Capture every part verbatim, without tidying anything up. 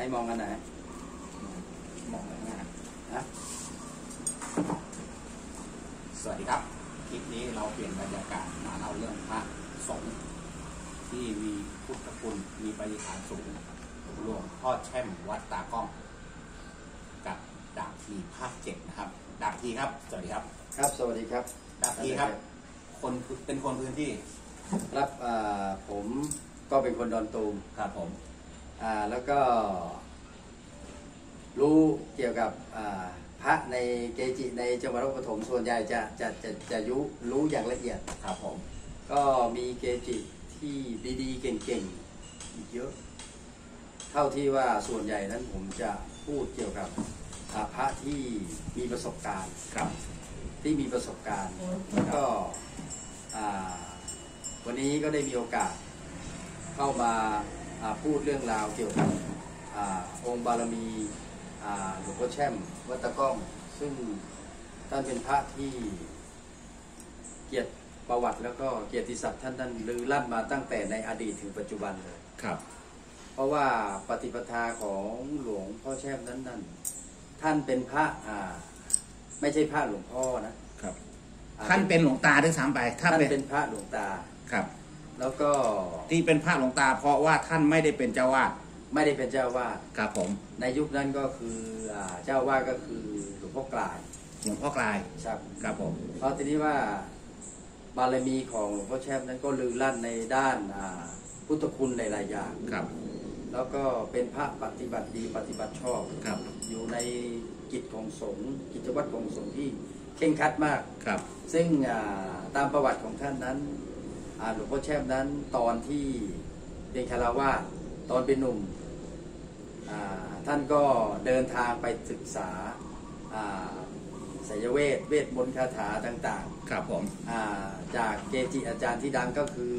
ให้มองกันไหนมองกันหน้านะสวัสดีครับคลิปนี้เราเปลี่ยนบรรยากาศมาเล่าเรื่องพระสงฆ์ที่มีพุทธคุณมีปฏิฐานสูงหลวงพ่อแช่มวัดตากล้องกับดาบทีภาคเจ็ดนะครับดาบทีครับสวัสดีครับครับสวัสดีครับดาบทีครับคนเป็นคนพื้นที่ครับผมก็เป็นคนดอนตูมครับผมแล้วก็รู้เกี่ยวกับพระในเกจิในจังหวัดนครปฐมส่วนใหญ่จะจะจะจะยุรู้อย่างละเอียดครับผมก็มีเกจิที่ดีๆเก่งๆอีกเยอะเท่าที่ว่าส่วนใหญ่นั้นผมจะพูดเกี่ยวกับพระที่มีประสบการณ์ครับที่มีประสบการณ์แล้วก็วันนี้ก็ได้มีโอกาสเข้ามาพูดเรื่องราวเกี่ยวกับองค์บารมีหลวงพ่อแช่มวัดตะก้องซึ่งท่านเป็นพระที่เกียรติประวัติแล้วก็เกียรติศักดิ์ท่านนั้นลือลั่นมาตั้งแต่ในอดีตถึงปัจจุบันเลยครับเพราะว่าปฏิปทาของหลวงพ่อแช่มนั้นนั้นท่านเป็นพระไม่ใช่พระหลวงพ่อนะครับท่านเป็นหลวงตาด้วยซ้ำไปท่านเป็นพระหลวงตาครับแล้วก็ที่เป็นพระหลวงตาเพราะว่าท่านไม่ได้เป็นเจ้าวาดไม่ได้เป็นเจ้าวาดครับผมในยุคนั้นก็คือเจ้าวาดก็คือหลวงพ่อกลายหลวงพ่อกลายครับครับผมเพราะทีนี้ว่าบารมีของหลวงพ่อแช่มนั้นก็ลือลั่นในด้านพุทธคุณในหลายอย่างครับแล้วก็เป็นพระปฏิบัติดีปฏิบัติชอบครับอยู่ในกิจของสงฆ์กิจวัตรของสงฆ์ที่เคร่งครัดมากครับซึ่งตามประวัติของท่านนั้นหลวงพ่อแช่มนั้นตอนที่เป็นคฤหัสถ์ตอนเป็นหนุ่มท่านก็เดินทางไปศึกษาไสยเวทเวทมนต์คาถาต่างๆครับผมจากเกจิอาจารย์ที่ดังก็คือ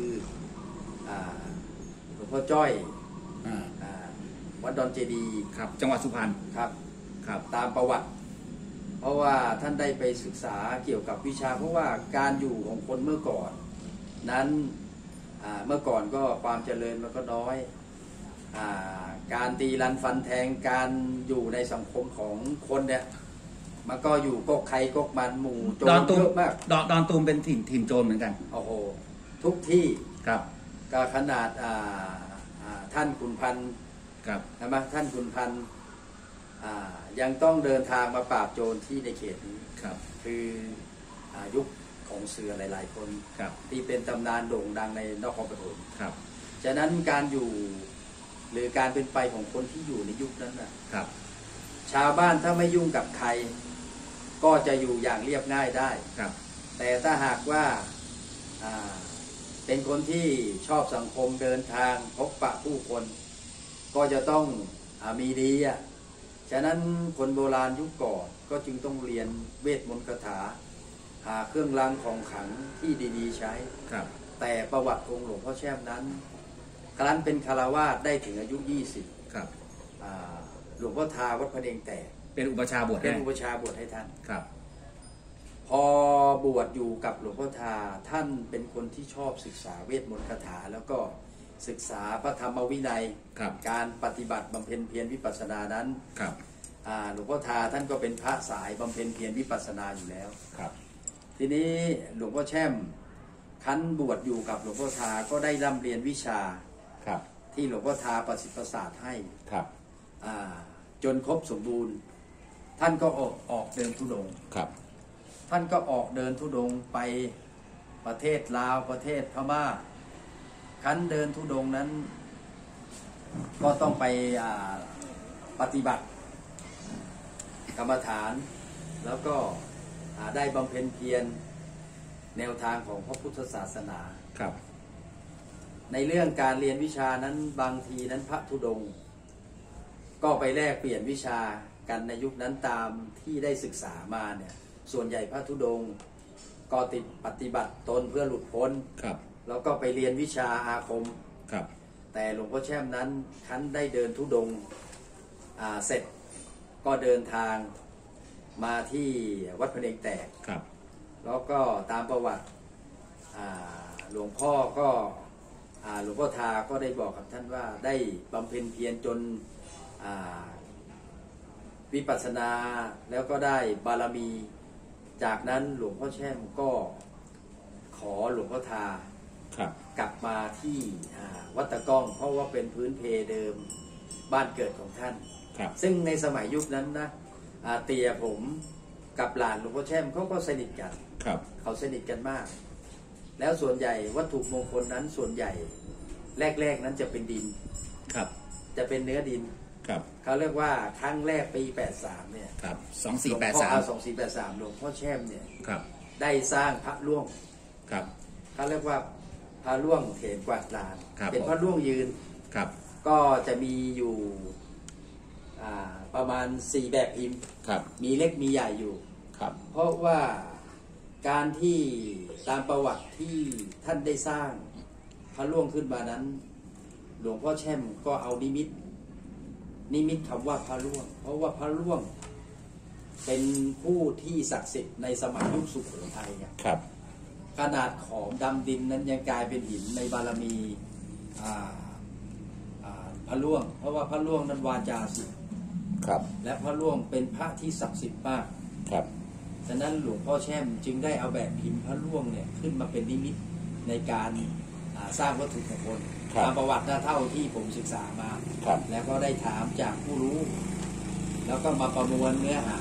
หลวงพ่อจ้อยวัดดอนเจดีครับจังหวัดสุพรรณครับครับตามประวัติเพราะว่าท่านได้ไปศึกษาเกี่ยวกับวิชาเพราะว่าการอยู่ของคนเมื่อก่อนนั้นเมื่อก่อนก็ความเจริญมันก็น้อยการตีรันฟันแทงการอยู่ในสังคมของคนเนี่ยมันก็อยู่กกใครกกมันหมู่โจรเยอะมากดอนดอนตูมเป็นถิ่นถิ่นโจรเหมือนกันโอ้โหทุกที่ครับก็ขนาดท่านขุนพันธ์ครับใช่ไหมท่านขุนพันธ์ยังต้องเดินทางมาปราบโจรที่ในเขตนี้ครับคือยุคของเสือหลายๆคนครับที่เป็นตำนานโด่งดังในนครปฐมครับฉะนั้นการอยู่หรือการเป็นไปของคนที่อยู่ในยุคนั้นนะครับชาวบ้านถ้าไม่ยุ่งกับใครก็จะอยู่อย่างเรียบง่ายได้ครับแต่ถ้าหากว่าเป็นคนที่ชอบสังคมเดินทางพบปะผู้คนก็จะต้องมีดีอ่ะฉะนั้นคนโบราณยุคก่อนก็จึงต้องเรียนเวทมนต์คาถาหาเครื่องรางของขลังที่ดีๆใช้ครับแต่ประวัติองค์หลวงพ่อแช่มนั้นครั้นเป็นคฤหัสถ์ได้ถึงอายุยี่สิบครับหลวงพ่อทาวัดพระเดงแตกเป็นอุปชาบวชเป็นอุปชาบวชให้ท่านครับพอบวชอยู่กับหลวงพ่อทาท่านเป็นคนที่ชอบศึกษาเวทมนต์คาถาแล้วก็ศึกษาพระธรรมวินัยการปฏิบัติบำเพ็ญเพียรวิปัสสนานั้นครับหลวงพ่อทาท่านก็เป็นพระสายบำเพ็ญเพียรวิปัสสนาอยู่แล้วครับทีนี้หลวงพ่อแช่มคั้นบวชอยู่กับหลวงพ่อทาก็ได้ร่ำเรียนวิชาครับที่หลวงพ่อทาประสิทธิ์ประสาทให้ครับจนครบสมบูรณ์ท่านก็ออกออกเดินธุดงค์ครับท่านก็ออกเดินธุดงค์ไปประเทศลาวประเทศพม่าคั้นเดินธุดงค์นั้นก็ต้องไปปฏิบัติกรรมฐานแล้วก็ได้บำเพ็ญเพียรแนวทางของพระพุทธศาสนาครับในเรื่องการเรียนวิชานั้นบางทีนั้นพระธุดงค์ก็ไปแลกเปลี่ยนวิชากันในยุคนั้นตามที่ได้ศึกษามาเนี่ยส่วนใหญ่พระธุดงค์ก็ติดปฏิบัติตนเพื่อหลุดพ้นครับแล้วก็ไปเรียนวิชาอาคมครับแต่หลวงพ่อแช่มนั้นคั้นได้เดินธุดงค์เสร็จก็เดินทางมาที่วัดพระเดงแตกครับแล้วก็ตามประวัติหลวงพ่อก็หลวงพ่อทาก็ได้บอกกับท่านว่าได้บำเพ็ญเพียรจนวิปัสสนาแล้วก็ได้บารมีจากนั้นหลวงพ่อแช่มก็ขอหลวงพ่อทากลับมาที่วัดตะก้องเพราะว่าเป็นพื้นเพเดิมบ้านเกิดของท่านซึ่งในสมัยยุคนั้นนะเตียผมกับหลานหลวงพ่อแช่มเขาก็สนิทกันเขาสนิทกันมากแล้วส่วนใหญ่วัตถุมงคลนั้นส่วนใหญ่แรกๆนั้นจะเป็นดินจะเป็นเนื้อดินเขาเรียกว่าครั้งแรกปีแปดสามเนี่ยสองสี่แปดสามสองสี่แปดสามหลวงพ่อแช่มเนี่ยได้สร้างพระล่วงเขาเรียกว่าพระล่วงเถรกวาดลานเป็นพระล่วงยืนก็จะมีอยู่ประมาณสี่แบบพิมพ์มีเล็กมีใหญ่อยู่เพราะว่าการที่ตามประวัติที่ท่านได้สร้างพระล่วงขึ้นมานั้นหลวงพ่อแช่มก็เอานิมิตนิมิตคำว่าพระล่วงเพราะว่าพระล่วงเป็นผู้ที่ศักดิ์สิทธิ์ในสมัยยุคสุโขทัยครับขนาดของดำดินนั้นยังกลายเป็นหินในบารมีพระล่วงเพราะว่าพระล่วงนั้นวาจาสิทธิ์ครับและพระล่วงเป็นพระที่ศักดิ์สิทธิ์มากครับฉะนั้นหลวงพ่อแช่มจึงได้เอาแบบพิมพ์พระล่วงเนี่ยขึ้นมาเป็นนิมิตในการสร้างวัตถุมงคลตามประวัติเท่าที่ผมศึกษามาแล้วก็ได้ถามจากผู้รู้แล้วก็มาประมวลเนื้อหา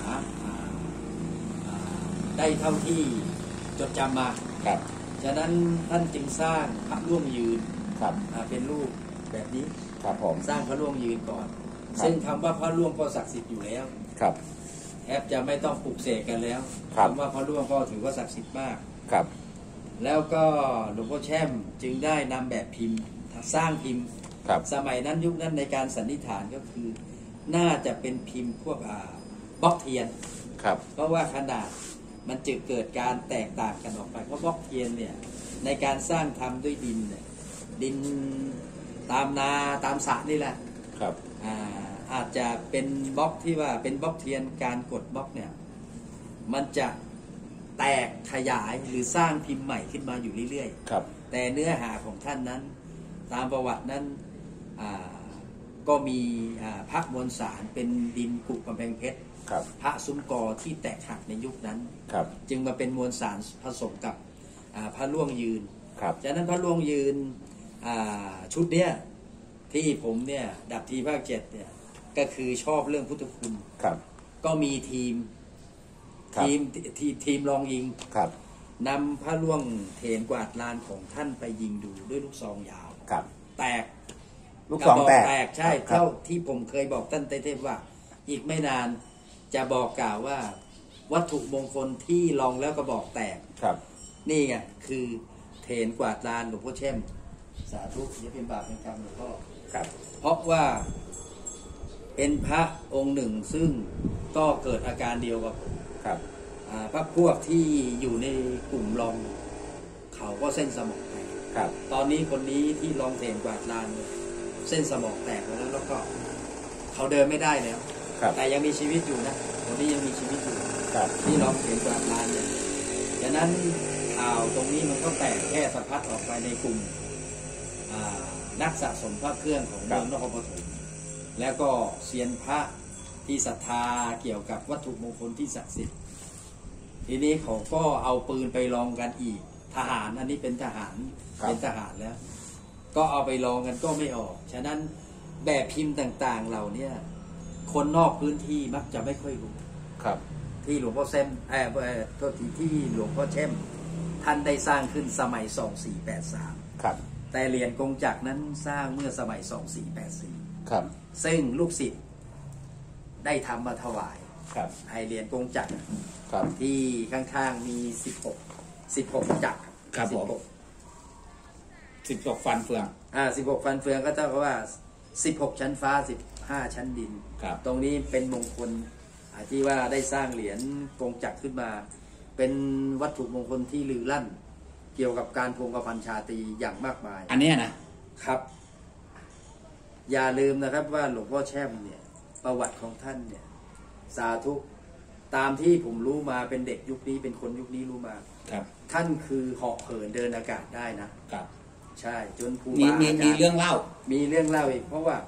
ได้เท่าที่จดจำมาฉะนั้นท่านจึงสร้างพระล่วงยืนเป็นรูปแบบนี้สร้างพระล่วงยืนก่อนซึ่งคำว่าพระล่วงก็ศักดิ์สิทธิ์อยู่แล้วแทบจะไม่ต้องปลุกเสกกันแล้วคำว่าพระล่วงก็ถือว่าศักดิ์สิทธิ์มากแล้วก็หลวงพ่อแช่มจึงได้นำแบบพิมพ์สร้างพิมพ์สมัยนั้นยุคนั้นในการสันนิษฐานก็คือน่าจะเป็นพิมพ์พวกบล็อกเทียนเพราะว่าขนาดมันจึงเกิดการแตกต่างกันออกไปเพราะบล็อกเทียนเนี่ยในการสร้างทำด้วยดินเนี่ยดินตามนาตามสระนี่แหละครับอาจจะเป็นบล็อกที่ว่าเป็นบล็อกเทียนการกดบล็อกเนี่ยมันจะแตกขยายหรือสร้างพิมพ์ใหม่ขึ้นมาอยู่เรื่อยๆแต่เนื้อหาของท่านนั้นตามประวัตินั้นก็มีพระมวลสารเป็นดินกุกำแพงเพชรพระซุ้มกอที่แตกหักในยุคนั้นจึงมาเป็นมวลสารผสมกับพระล่วงยืนจากนั้นพระล่วงยืนชุดเนี้ยที่ผมเนี่ยดับทีภาคเจ็ดเนี่ยก็คือชอบเรื่องพุทธคุณก็มีทีมทีมทีทีมลองยิงนำพระล่วงเถรกวาดลานของท่านไปยิงดูด้วยลูกซองยาวแตกลูกซองแตกแตกใช่เท่าที่ผมเคยบอกท่านเทพว่าอีกไม่นานจะบอกกล่าวว่าวัตถุมงคลที่ลองแล้วก็บอกแตกนี่ไงคือเถรกวาดลานหลวงพ่อแช่มสาธุอย่าเป็นบาปเป็นกรรมหลวงพ่อเพราะว่าเป็นพระองค์หนึ่งซึ่งก็เกิดอาการเดียวกับครับพระพวกที่อยู่ในกลุ่มลองเขาก็เส้นสมองแตกครับตอนนี้คนนี้ที่ลองเถรกวาดลานเส้นสมองแตกแล้วแล้วก็เขาเดินไม่ได้แล้วแต่ยังมีชีวิตอยู่นะคนนี้ยังมีชีวิตอยู่ที่ลองเถรกวาดลานเนี่ยฉะนั้นข่าวตรงนี้มันก็แตกแค่สะพัดออกไปในกลุ่มนักสะสมพระเครื่องของเมืองนครปฐมแล้วก็เซียนพระที่ศรัทธาเกี่ยวกับวัตถุมงคลที่ศักดิ์สิทธิ์ทีนี้เขาก็เอาปืนไปลองกันอีกทหารอันนี้เป็นทหารเป็นทหารแล้วก็เอาไปลองกันก็ไม่ออกฉะนั้นแบบพิมพ์ต่างๆเหล่านี้คนนอกพื้นที่มักจะไม่ค่อยรู้ครับที่หลวงพ่อแซมเออเออโทษทีที่หลวงพ่อแช่มท่านได้สร้างขึ้นสมัยสองสี่แปดสามครับแต่เหรียญกงจักรนั้นสร้างเมื่อสมัยสองสี่แปดสี่ครับซึ่งลูกศิษย์ได้ทำมาถวายครับให้เหรียญกงจักรครับที่ข้างๆมีสิบหกสิบหกจักรครับผมสิบหกฟันเฟืองอ่าสิบหกฟันเฟืองก็เท่ากับว่าสิบหกชั้นฟ้าสิบห้าชั้นดินครับตรงนี้เป็นมงคลที่ว่าได้สร้างเหรียญกงจักรขึ้นมาเป็นวัตถุมงคลที่ลือลั่นเกี่ยวกับการพงกพันชาตรีอย่างมากมายอันนี้นะครับอย่าลืมนะครับว่าหลวงพ่อแช่มเนี่ยประวัติของท่านเนี่ยสาธุตามที่ผมรู้มาเป็นเด็กยุคนี้เป็นคนยุคนี้รู้มาครับท่านคือเหาะเหินเดินอากาศได้นะครับใช่จนภูมิมีมีเรื่องเล่ามีเรื่องเล่าอีกเพราะว่า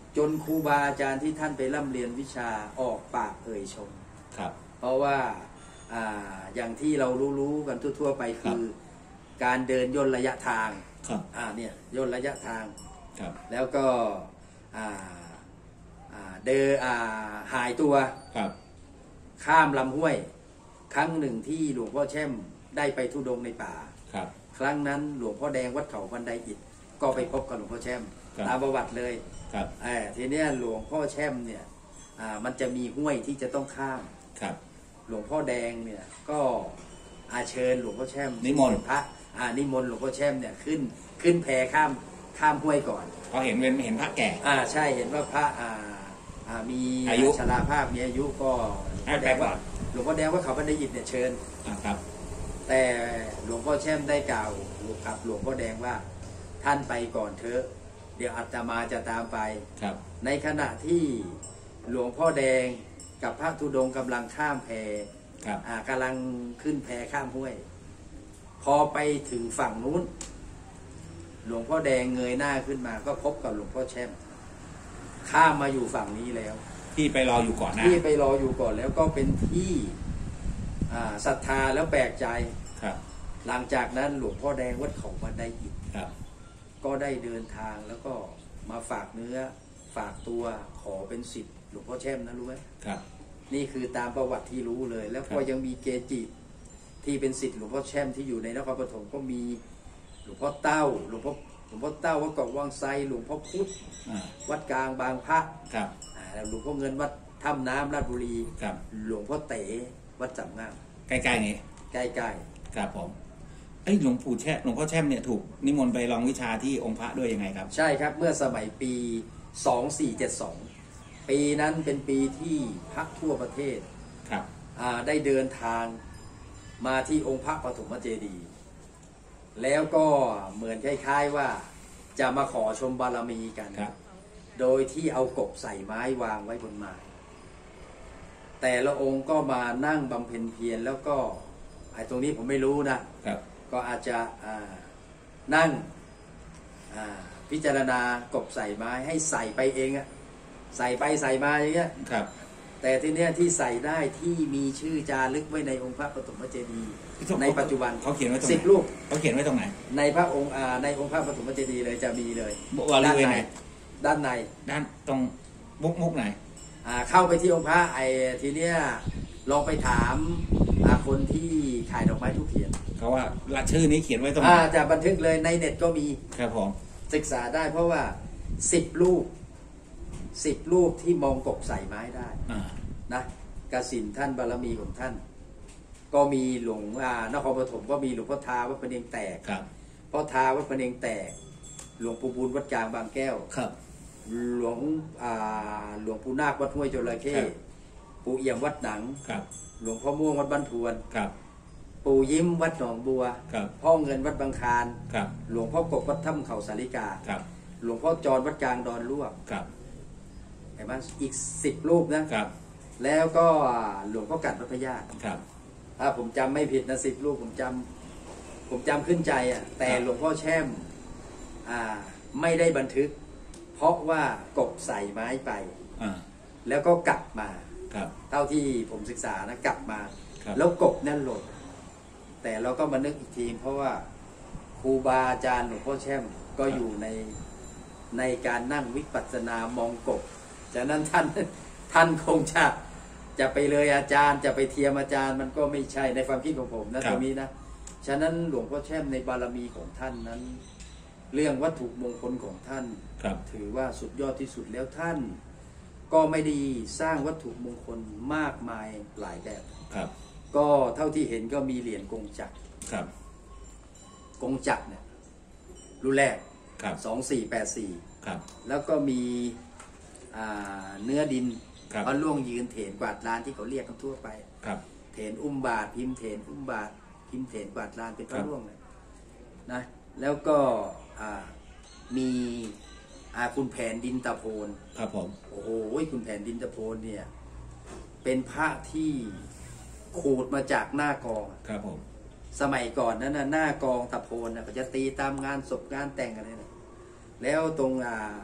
จนครูบาอาจารย์ที่ท่านไปร่ำเรียนวิชาออกปากเอ่ยชมครับเพราะว่าอ่าอย่างที่เรารู้ๆกันทั่วๆไปคือการเดินย่นระยะทางครับอ่าเนี่ยย่นระยะทางครับแล้วก็อ่าอ่าเดินอ่าหายตัวครับข้ามลำห้วย ครั้งหนึ่งที่หลวงพ่อแช่มได้ไปธุดงค์ในป่าครับครั้งนั้นหลวงพ่อแดงวัดเขาบันไดอิฐก็ไปพบกับหลวงพ่อแช่มครับตามประวัติเลยครับเออทีเนี้ยหลวงพ่อแช่มเนี่ยอ่ามันจะมีห้วยที่จะต้องข้ามครับหลวงพ่อแดงเนี่ยก็อาเชิญหลวงพ่อแช่มนิมนต์พระอ่านิมนต์หลวงพ่อแช่มเนี่ยขึ้นขึ้นแพข้ามข้ามห้วยก่อนเขาเห็นเป็นเห็นพระแก่อ่าใช่เห็นว่าพระอ่าอ่ามีอายุชราภาพมีอายุก็ให้ไปก่อนหลวงพ่อแดงว่าเขาบันไดอิฐเนี่ยเชิญอ่าครับแต่หลวงพ่อแช่มได้กล่าวกับหลวงพ่อแดงว่าท่านไปก่อนเถอะเดี๋ยวอาตมาจะตามไปครับในขณะที่หลวงพ่อแดงกับพระธุดงค์กำลังข้ามแพครับอ่ากำลังขึ้นแพข้ามห้วย พอไปถึงฝั่งนู้น หลวงพ่อแดงเงยหน้าขึ้นมาก็พบกับหลวงพ่อแช่มข้ามมาอยู่ฝั่งนี้แล้วที่ไปรออยู่ก่อนนะที่ไปรออยู่ก่อนแล้วก็เป็นที่อ่าศรัทธาแล้วแปลกใจครับหลังจากนั้นหลวงพ่อแดงวัดเขาบันไดอิฐครับก็ได้เดินทางแล้วก็มาฝากเนื้อฝากตัวขอเป็นศิษย์หลวงพ่อแช่มนะรู้ไหมครับนี่คือตามประวัติที่รู้เลย แล้วก็ครับยังมีเกจิที่เป็นศิษย์หลวงพ่อแช่มที่อยู่ในนครปฐมก็มีหลวงพ่อเต้าหลวงพ่อหลวงพ่อเต้าวัดเกาะวังไซหลวงพ่อพุธอ่าวัดกลางบางพระครับอ่าหลวงพ่อเงินวัดถ้ำน้ำราชบุรีครับหลวงพ่อเต๋วัดจำงามใกล้ๆนี้ใกล้ครับผมไอ้ยหลวงปู่แช่หลวงพ่อแช่มเนี่ยถูกนิมนต์ไปลองวิชาที่องค์พระด้วยยังไงครับๆใช่ครับเมื่อสมัยปีสองสี่เจ็ดสองปีนั้นเป็นปีที่พระทั่วประเทศครับอ่าได้เดินทางมาที่องค์พระปฐมเจดีย์แล้วก็เหมือนคล้ายๆว่าจะมาขอชมบารมีกันครับโดยที่เอากบใส่ไม้วางไว้บนไม้แต่ละองค์ก็มานั่งบำเพ็ญเพียรแล้วก็ไอ้ตรงนี้ผมไม่รู้นะครับก็อาจจะอ่านั่งอ่าพิจารณากบใส่ไม้ให้ใส่ไปเองอะใส่ไปใส่มาอย่างเงี้ยครับแต่ที่เนี้ยที่ใส่ได้ที่มีชื่อจารึกไว้ในองค์พระปฐมเจดีย์ในปัจจุบันเขาเขียนไว้ตรงไหนสิบรูปเขาเขียนไว้ตรงไหนในพระองค์อ่าในองค์พระปฐมเจดีย์เลยจะมีเลยบริด้านเวณในไหนด้านในด้านตรงมุกมุกไหนอ่าเข้าไปที่องค์พระไอ้ทีเนี้ยลองไปถามอ่าคนที่ขายดอกไม้ทุกเทียนเขาว่าละชื่อนี้เขียนไว้ตรงไหนอ่าจะบันทึกเลยในเน็ตก็มีครับผมศึกษาได้เพราะว่าสิบรูปสิบรูปที่มองกบใส่ไม้ได้อ่านะกสินท่านบารมีของท่าน ก็มีหลวงอ่านครปฐมก็มีหลวงพ่อทาวัดพระเนียงแตกครับพ่อทาวัดพระเนียงแตก หลวงปู่บุญวัดกลางบางแก้วครับหลวงอ่าหลวงปู่นาควัดห้วยจระเข้ครับปู่เอี่ยมวัดหนังครับหลวงพ่อม่วงวัดบ้านทวนครับปู่ยิ้มวัดหนองบัวครับพ่อเงินวัดบางคารครับหลวงพ่อกบวัดถ้ำเขาสาริกาครับหลวงพ่อจรวัดกลางดอนลวกครับเห็นไหมอีกสิบรูปนะครับ แล้วก็หลวงพ่อกัดวัดพญาตครับถ้าผมจำไม่ผิดนะสิบรูปผมจำผมจำขึ้นใจอ่ะแต่หลวงพ่อแช่มอ่าไม่ได้บันทึก เพราะว่ากบใส่ไม้ไปอ่าแล้วก็กลับมาครับเท่าที่ผมศึกษานะกลับมาครับแล้วกบนั่นหล่นแต่เราก็มานึกอีกทีเพราะว่าครูบาอาจารย์หลวงพ่อแช่มก็อยู่ในในการนั่งวิปัสสนามองกบฉะนั้นท่านท่านคงจะจะไปเลยอาจารย์จะไปเทียมอาจารย์มันก็ไม่ใช่ในความคิดของผมนะตรงนี้นะฉะนั้นหลวงพ่อแช่มในบารมีของท่านนั้น เรื่องวัตถุมงคลของท่านครับถือว่าสุดยอดที่สุดแล้วท่าน ก็ไม่ได้สร้างวัตถุมงคลมากมายหลายแบบครับก็เท่าที่เห็นก็มีเหรียญกงจักรครับกงจักรเนี่ยรุ่นแรกครับสองสี่แปดสี่ครับแล้วก็มีอ่าเนื้อดินครับพระล่วงยืนเถนกวาดลานที่เขาเรียกกันทั่วไปครับเถนอุ้มบาทพิมพ์เถนอุ้มบาทพิมพ์เถนกวาดลานเป็นพระล่วงเลยนะแล้วก็อ่ามีอาคุณแผนดินตะโพนครับผมโอ้โหคุณแผนดินตะโพนเนี่ยเป็นพระที่ขูดมาจากหน้ากองครับผมสมัยก่อนนั้นนะหน้ากองตะโพนนะเขาจะตีตามงานศพงานแต่งอะไรนะแล้วตรงอ่า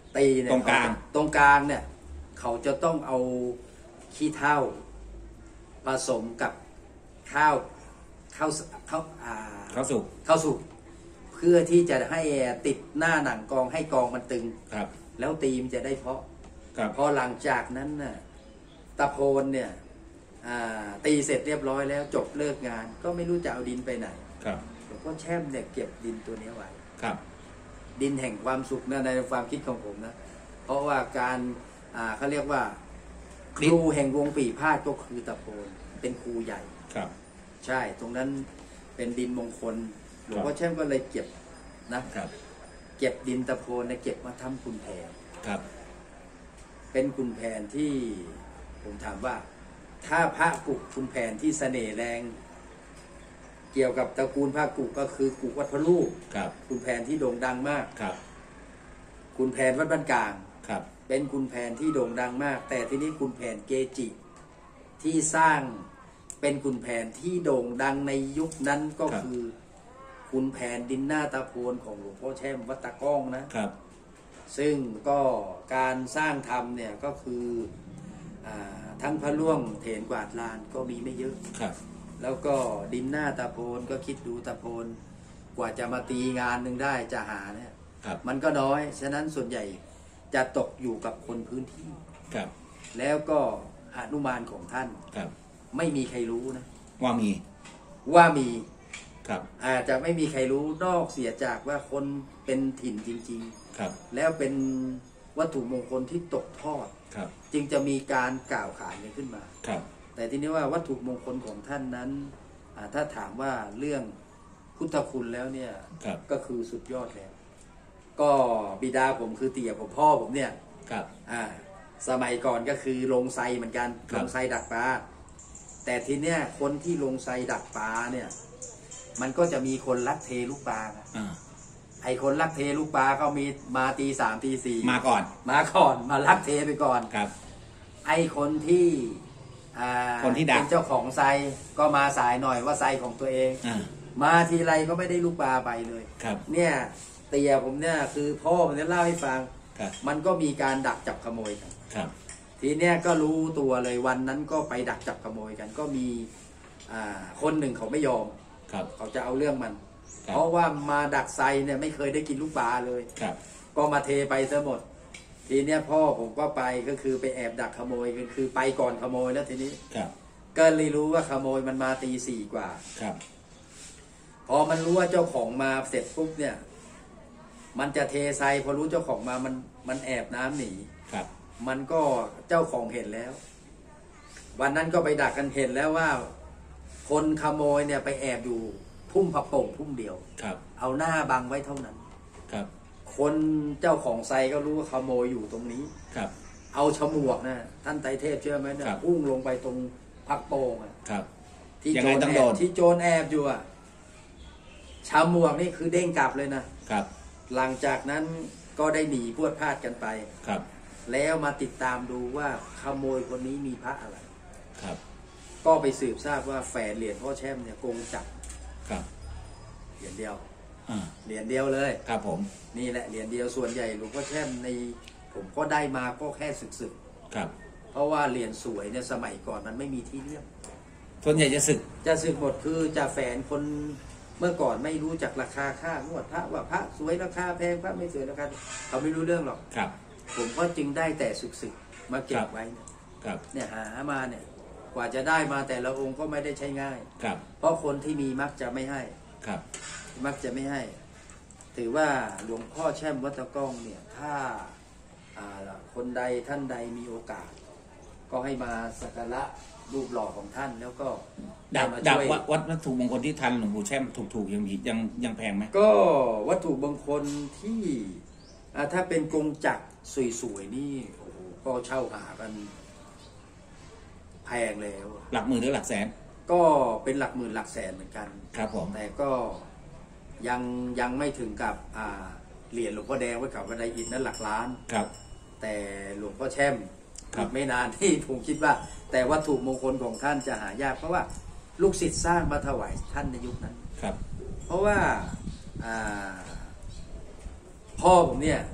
ตีเนี่ยตรงกลางตรงกลางเนี่ยเขาจะต้องเอาขี้เถ้าผสมกับข้าวข้าวข้าวอ่าเข้าสุกข้าวสุกเพื่อที่จะให้ติดหน้าหนังกองให้กองมันตึงครับแล้วตีมจะได้เพาะครับพอหลังจากนั้นน่ะตะโพนเนี่ยตีเสร็จเรียบร้อยแล้วจบเลิกงาน ก็ไม่รู้จะเอาดินไปไหนครับหลวงพ่อแช่มเนี่ยเก็บดินตัวนี้ไว้ครับดินแห่งความสุขนะในความคิดของผมนะเพราะว่าการเขาเรียกว่าครูแห่งวงปีพาดก็คือตะโพนเป็นครูใหญ่ครับใช่ตรงนั้นเป็นดินมงคลหลวงพ่อแช่มก็เลยเก็บนะครับ เก็บดินตะโพนเนี่ยเก็บมาทำคุณแผนครับเป็นคุณแผนที่ผมถามว่า ถ้าพระกุกคุณแผนที่เสน่ห์แรง เกี่ยวกับตระกูลพระกุกก็คือกุกวัดพระลูกครับคุณแผนที่โด่งดังมากครับคุณแผนวัดบ้านกลางครับเป็นคุณแผนที่โด่งดังมาก แต่ที่นี้คุณแผนเกจิ ที่สร้างเป็นคุณแผนที่โด่งดังในยุคนั้นก็คือ คุณแผนดินหน้าตะโพนของหลวงพ่อแช่มวัดตะก้องนะครับ ซึ่งก็การสร้างธรรมเนี่ยก็คืออทั้งพระล่วงเถนกวาดลานก็มีไม่เยอะครับแล้วก็ดินหน้าตะโพนก็คิดดูตะโพนกว่าจะมาตีงานหนึ่งได้จะหาเนี่ยครับมันก็น้อย ฉะนั้นส่วนใหญ่จะตกอยู่กับคนพื้นที่ครับแล้วก็หนุมานของท่านครับไม่มีใครรู้นะว่ามีว่ามีครับอาจจะไม่มีใครรู้นอกเสียจากว่าคนเป็นถิ่นจริงครับๆ แล้วเป็นวัตถุมงคลที่ตกทอดครับจึงจะมีการกล่าวขานกันขึ้นมาครับแต่ทีนี้ว่าวัตถุมงคลของท่านนั้นถ้าถามว่าเรื่องพุทธคุณแล้วเนี่ยครับก็คือสุดยอดแล้วก็บิดาผมคือเตี่ยผมพ่อผมเนี่ยครับอ่าสมัยก่อนก็คือลงไซเหมือนกันครัลบงไซดักปลาแต่ทีเนี้ยคนที่ลงไซดักปลาเนี่ยมันก็จะมีคนลักเทลูกปลาอ่าไอคนลักเทลูกปลาก็มีมาตีสามตีสี่มาก่อนมาก่อนมาลักเทไปก่อนครับไอคนที่อ่าคนที่ดักเป็นเจ้าของไซก็มาสายหน่อยว่าไซของตัวเองอ่ามาทีไรก็ไม่ได้ลูกปลาไปเลยครับเนี่ยเตียผมเนี่ยคือพ่อผมเนี่ยเล่าให้ฟังครับมันก็มีการดักจับขโมยกันครับทีเนี้ยก็รู้ตัวเลยวันนั้นก็ไปดักจับขโมยกัน ก็มีอ่าคนหนึ่งเขาไม่ยอมครับเขาจะเอาเรื่องมันครับเพราะว่ามาดักไซเนี่ยไม่เคยได้กินลูกปลาเลยครับก็มาเทไปซะหมด ทีเนี้ยพ่อผมก็ไปก็คือไปแอบดักขโมยก็คือไปก่อนขโมยแล้วทีนี้ครับก็เลยรู้ว่าขโมยมันมาตีสี่กว่าครับพอมันรู้ว่าเจ้าของมาเสร็จปุ๊บเนี่ย มันจะเทไซพอรู้เจ้าของมามันมันแอบน้ำหนีครับมันก็เจ้าของเห็นแล้ว วันนั้นก็ไปดักกันเห็นแล้วว่า คนขโมยเนี่ยไปแอบอยู่พุ่มผักโป่งพุ่มเดียวครับเอาหน้าบังไว้เท่านั้นครับคนเจ้าของไซก็รู้ว่าขโมยอยู่ตรงนี้ครับเอาฉมวกนะท่านไตรเทพเชื่อไหมเนี่ยครับพุ่งลงไปตรงผักโป่งอะครับที่ยังโจไงรต้องแอโดบนที่โจรแอบอยู่อะฉมวกนี่คือเด้งกลับเลยนะครับหลังจากนั้นก็ได้หนีพรวดพลาดกันไปครับแล้วมาติดตามดูว่าขโมยคนนี้มีพระอะไรครับก็ไปสืบทราบว่าแฝดเหรียญพ่อแช่มเนี่ยโกงจับครับเหรียญเดียวอ่าเหรียญเดียวเลยครับผมนี่แหละเหรียญเดียวส่วนใหญ่หลวงพ่อแช่มในผมก็ได้มาก็แค่ศึกศึกครับๆเพราะว่าเหรียญสวยเนี่ยสมัยก่อนมันไม่มีที่เลือกส่วนใหญ่จะสึกจะศึกหมดคือจะแฝนคนเมื่อก่อนไม่รู้จักราคาค่างวดพระว่าพระสวยราคาแพงพระไม่สวยราคาเขาไม่รู้เรื่องหรอกครับผมก็จึงได้แต่ศึกศึกๆมาเก็บไว้เนี่ยครับเนี่ยหามาเนี่ยกว่าจะได้มาแต่ละองค์ก็ไม่ได้ใช้ง่ายครับเพราะคนที่มีมักจะไม่ให้ครับมักจะไม่ให้ ถือว่าหลวงพ่อแช่มวัดตะก้องเนี่ยถ้าอ่าคนใดท่านใดมีโอกาส ก็ให้มาสักการะรูปหล่อของท่านแล้วก็ดับมาดับช่วยวัดวัดวัตถุมงคลที่ทันหลวงปู่แช่มถูกๆยังมียังยังแพงไหมก็วัตถุมงคลที่อ่าถ้าเป็นกงจักรสวยๆนี่โอ้โหก็เช่าหากันแพงแล้วหลักหมื่นหรือหลักแสนก็เป็นหลักหมื่นหลักแสนเหมือนกันครับผมแต่ก็ยังยังไม่ถึงกับอ่าเหรียญหลวงพ่อแดงวัดเขากระไดอินนั้นหลักล้านครับแต่หลวงพ่อแช่มครับอีกไม่นานที่ผมคิดว่า แต่วัตถุมงคลของท่านจะหายากเพราะว่าลูกศิษย์สร้างมาถวายท่านในยุคนั้นครับเพราะว่าอ่าพ่อผมเนี่ย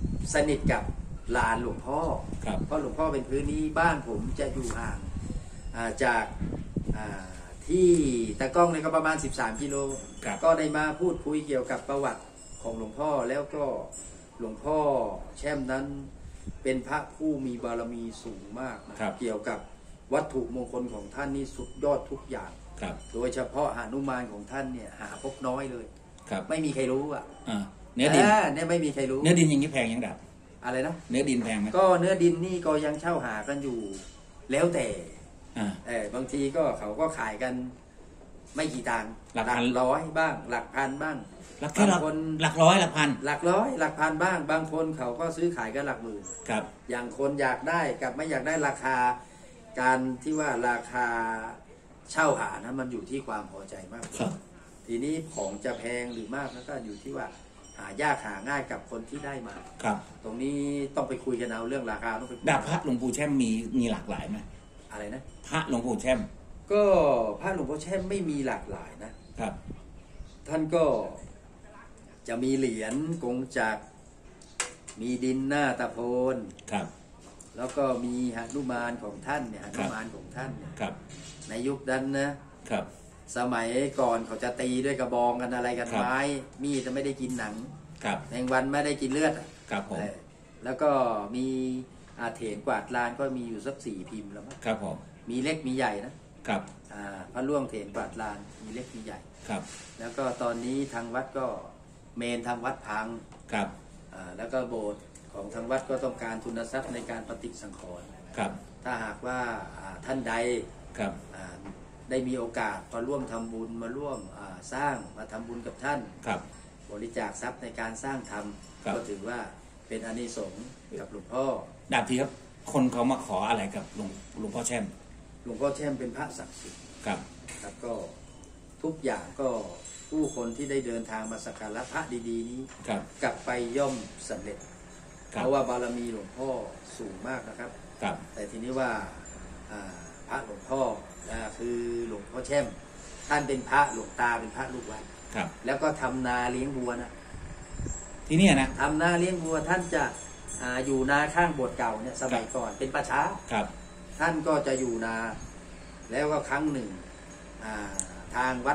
สนิทกับลานหลวงพ่อเพราะหลวงพ่อเป็นพื้นที่บ้านผมจะอยู่ห่างจากที่ตะก้องเนี่ยก็ประมาณสิบสามกิโลก็ได้มาพูดคุยเกี่ยวกับประวัติของหลวงพ่อแล้วก็หลวงพ่อแช่มนั้นเป็นพระผู้มีบารมีสูงมากนะเกี่ยวกับวัตถุมงคลของท่านนี่สุดยอดทุกอย่างโดยเฉพาะหานุมานของท่านเนี่ยหาพบน้อยเลยไม่มีใครรู้อ่ะเนื้อดินเนี่ยไม่มีใครรู้เนื้อดินอย่างนี้แพงยังดับอะไรนะเนื้อดินแพงไหมก็เนื้อดินนี่ก็ยังเช่าหากันอยู่แล้วแต่เออบางทีก็เขาก็ขายกันไม่กี่ตังค์หลักร้อยบ้างหลักพันบ้างหลักคนหลักร้อยหลักพันหลักร้อยหลักพันบ้างบางคนเขาก็ซื้อขายกันหลักหมื่นครับอย่างคนอยากได้กับไม่อยากได้ราคาการที่ว่าราคาเช่าหานะมันอยู่ที่ความพอใจมากกว่าทีนี้ของจะแพงหรือมากแล้วก็อยู่ที่ว่าหายากหาง่ายกับคนที่ได้มาครับตรงนี้ต้องไปคุยกันเอาเรื่องราคาต้องไปดาบพระหลวงปู่แช่มมีมีหลากหลายไหมอะไรนะพระหลวงปู่แช่มก็พระหลวงพ่อแช่มไม่มีหลากหลายนะครับท่านก็จะมีเหรียญกงจักรมีดินหน้าตะโพนครับแล้วก็มีหนุมานของท่านเนี่ยหนุมานของท่านเนี่ยในยุคนั้นนะครับสมัยก่อนเขาจะตีด้วยกระบองกันอะไรกันไม้มีดจะไม่ได้กินหนังแมงวันไม่ได้กินเลือดครับผมแล้วก็มีอาเถรกวาดลานก็มีอยู่สักสี่พิมพ์แล้วมั้งครับผมมีเล็กมีใหญ่นะครับอ่าพระล่วงเถรกวาดลานมีเล็กมีใหญ่ครับแล้วก็ตอนนี้ทางวัดก็เมนทางวัดพังครับอ่าแล้วก็โบสถ์ของทางวัดก็ต้องการทุนทรัพย์ในการปฏิสังขรณ์ครับถ้าหากว่าท่านใดครับได้มีโอกาสมาร่วมทำบุญมาร่วมสร้างมาทำบุญกับท่านครับบริจาคทรัพย์ในการสร้างธรรมก็ถือว่าเป็นอานิสงส์กับหลวงพ่อดาบทีครับคนเขามาขออะไรกับหลวงหลวงพ่อแช่มหลวงพ่อแช่มเป็นพระศักดิ์สิทธิ์ครับครับก็ทุกอย่างก็ผู้คนที่ได้เดินทางมาสักการะพระดีๆนี้กลับไปย่อมสำเร็จเพราะว่าบารมีหลวงพ่อสูงมากนะครับแต่ทีนี้ว่าพระหลวงพ่อคือหลวงพ่อแช่มท่านเป็นพระหลวงตาเป็นพระลูกวัดแล้วก็ทำนาเลี้ยงวัวนะที่นี่นะทำนาเลี้ยงวัวท่านจะอยู่นาข้างโบสถ์เก่าเนี่ยสมัยก่อนเป็นป่าช้าท่านก็จะอยู่นาแล้วก็ครั้งหนึ่งทางวัด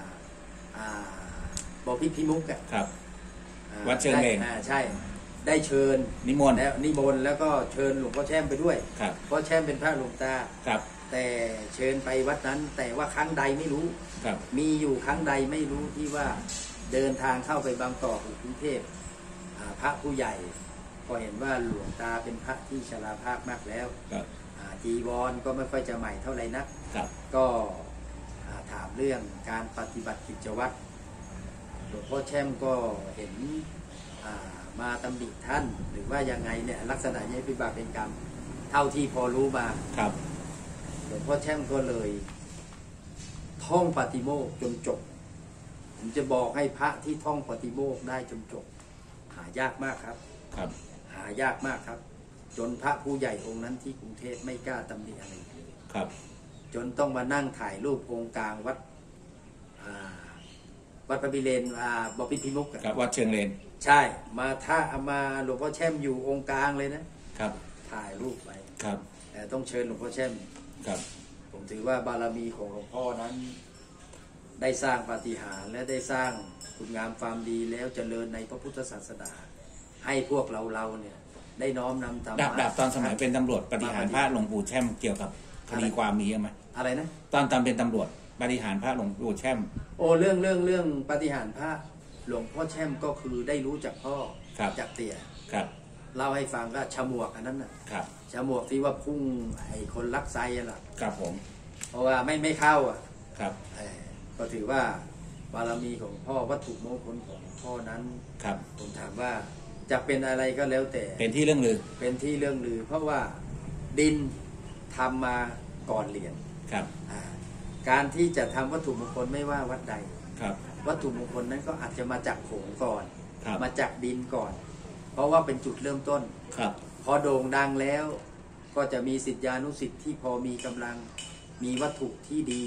บ่อพิพิมุกอ่ะวัดเชิงเลนใช่ได้เชิญนิมนต์แล้วนิมนต์แล้วก็เชิญหลวงพ่อแช่มไปด้วยเพราะแช่มเป็นพระหลวงตาแต่เชิญไปวัดนั้นแต่ว่าครั้งใดไม่รู้มีอยู่ครั้งใดไม่รู้ที่ว่าเดินทางเข้าไปบางกอกหรือกรุงเทพพระผู้ใหญ่ก็เห็นว่าหลวงตาเป็นพระที่ชราภาพมากแล้วจีวรก็ไม่ค่อยจะใหม่เท่าไหร่นักก็ถามเรื่องการปฏิบัติกิจวัตรหลวงพ่อแช่มก็เห็นมาตำหนิท่านหรือว่ายังไงเนี่ยลักษณะนี้เป็นบาปเป็นกรรมเท่าที่พอรู้มาครับหลวงพ่อแช่มก็เลยท่องปฏิโมกข์จนจบผมจะบอกให้พระที่ท่องปฏิโมกข์ได้จนจบหายากมากครับครับหายากมากครับจนพระผู้ใหญ่องค์นั้นที่กรุงเทพไม่กล้าตำหนิอะไรเลยครับจนต้องมานั่งถ่ายรูปองค์กลางวัดวัดพระบิเรนบพิตรพิมุกครับวัดเชิงเลนใช่มาถ้าเอามาหลวงพ่อแช่มอยู่องค์กลางเลยนะครับถ่ายรูปไปครับแต่ต้องเชิญหลวงพ่อแช่มครับผมถือว่าบารมีของหลวงพ่อนั้นได้สร้างปาฏิหาริย์และได้สร้างคุณงามความดีแล้วเจริญในพระพุทธศาสนาให้พวกเราเราเนี่ยได้น้อมนำธรรมะดาบตอนสมัยเป็นตำรวจปฏิหารพระหลวงปู่แช่มเกี่ยวกับคดีความมีไหมอะไรนะตอนตอนเป็นตำรวจปฏิหารพระหลวงปู่แช่มโอ้เรื่องเรื่องเรื่องปฏิหารพระหลวงพ่อแช่มก็คือได้รู้จากพ่อจากเตี่ยครับเล่าให้ฟังก็ฉมวกอันนั้นน่ะครับฉมวกที่ว่าพุ่งไอ้คนลักไซอ่ะครับผมเพราะว่าไม่ไม่เข้าอ่ะครับก็ถือว่าบารมีของพ่อวัตถุมงคลของพ่อนั้นครับผมถามว่าจะเป็นอะไรก็แล้วแต่เป็นที่เรื่องลือเป็นที่เรื่องลือเพราะว่าดินทำมาก่อนเหรียญครับการที่จะทำวัตถุมงคลไม่ว่าวัดใดครับวัตถุมงคลนั้นก็อาจจะมาจากโขงก่อนมาจากดินก่อนเพราะว่าเป็นจุดเริ่มต้นครับพอโด่งดังแล้วก็จะมีศิษยานุศิษย์ที่พอมีกำลังมีวัตถุที่ดี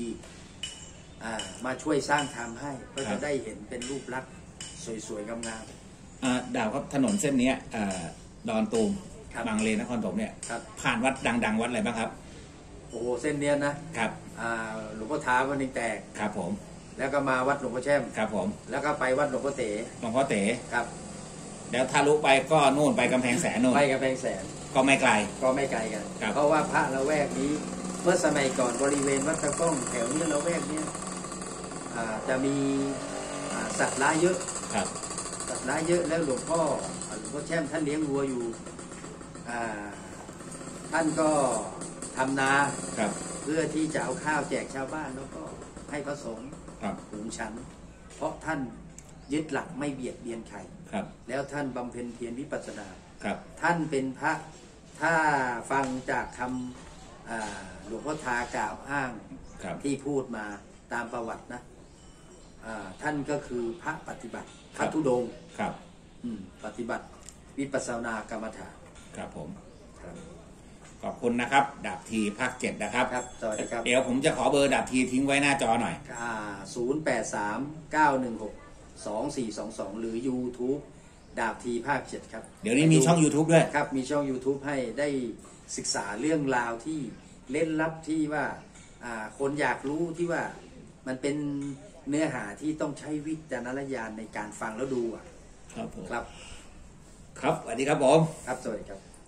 มาช่วยสร้างธรรมให้ก็จะได้เห็นเป็นรูปลักษณ์สวยๆงามๆอ่าดาวครับถนนเส้นเนี้ยอ่าดอนตูมครับบางเลนนครปฐมเนี่ยครับผ่านวัดดังๆวัดอะไรบ้างครับโอ้โหเส้นเนี้ยนะครับ อ่าหลวงพ่อท้าวันนี้แตกครับผมแล้วก็มาวัดหลวงพ่อแช่มครับผมแล้วก็ไปวัดหลวงพ่อเต๋หลวงพ่อเต๋ครับแล้วทะลุไปก็นู่นไปกำแพงแสนนู่นไปกับแพงแสนก็ไม่ไกลก็ไม่ไกลกันครับเพราะว่าพระละแวกนี้เมื่อสมัยก่อนบริเวณวัดตะก้องแถวนี้ละแวกเนี้ยอ่าจะมีอ่าสัตว์ร้ายเยอะครับสัตว์ร้ายเยอะแล้วหลวงพ่อหลวงพ่อแช่มท่านเลี้ยงวัวอยู่อ่าท่านก็ทำนาครับเพื่อที่จะเอาข้าวแจกชาวบ้านแล้วก็ให้พระสงฆ์ครับหุงฉัน เพราะท่านยึดหลักไม่เบียดเบียนใครครับแล้วท่านบำเพ็ญเพียรวิปัสสนาครับ ท่าท่านเป็นพระถ้าฟังจากคำอ่าหลวงพ่อทากล่าวอ้างครับที่พูดมาตามประวัตินะอ่าท่านก็คือพระปฏิบัติพระธุดงค์ครับอืมปฏิบัติวิปัสสนากรรมฐานครับผมครับขอบคุณนะครับ ดาบทีภาคเจ็ดนะครับครับสวัสดีครับเดี๋ยวผมจะขอเบอร์ดาบทีทิ้งไว้หน้าจอหน่อยศูนย์แปดสามเก้าหนึ่งหกสองสี่สองสองหรือ YouTube ดาบทีภาคเจ็ดครับเดี๋ยวนี้มีช่อง YouTube ด้วยครับมีช่อง YouTube ให้ได้ศึกษาเรื่องราวที่เล่นลับที่ว่าอ่าคนอยากรู้ที่ว่ามันเป็นเนื้อหาที่ต้องใช้วิจารณญาณในการฟังแล้วดูอ่ะครับผมครับครับสวัสดีครับผมครับสวัสดีครับ